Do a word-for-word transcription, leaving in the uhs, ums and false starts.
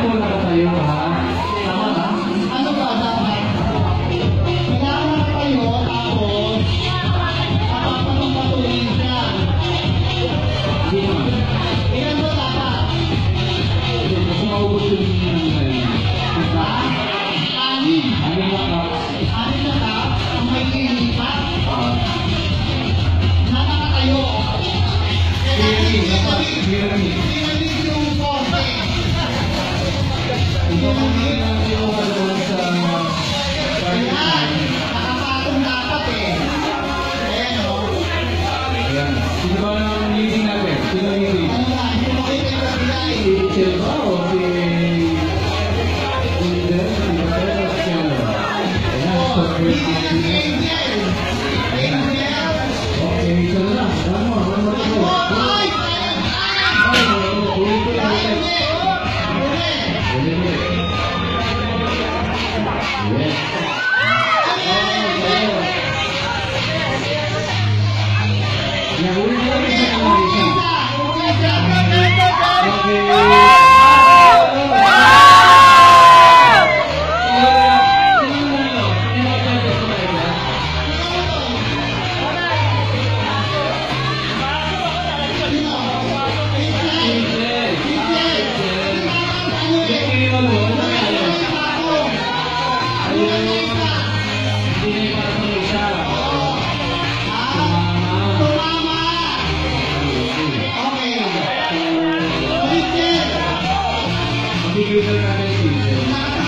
po nakatayo ha. Tama ba? Ano ba dapat? Kailangan nakatayo, tapos papapatuloy siya. Hindi naman. Ilan mo dapat? Kasi maubos yung nangyay. Ha? Anim. Ano na ka? Anim na ka? Ang may lilipat? Nakakatayo. Hindi, dapat. Hindi. Pinalig yung forte. Ito ang hindi ko kalawin sa... Ayan. Nakapatong dapat eh. Ayan o. Ayan. Sino ba ang leading natin? Sino leading? Ano ba? Hindi mo kayo pinabigay. Si Silva o si... Si Del? Si Del o si Cielo? Ayan. So, Hindi na si Angel. Angel. okay, ito na lang. One more. One more to go. Ay! Ay, ulit ko lang. Ay! Ulit ulit. Yes. Yeah, ulit ko lang isa ko lang isa. Bigyan natin si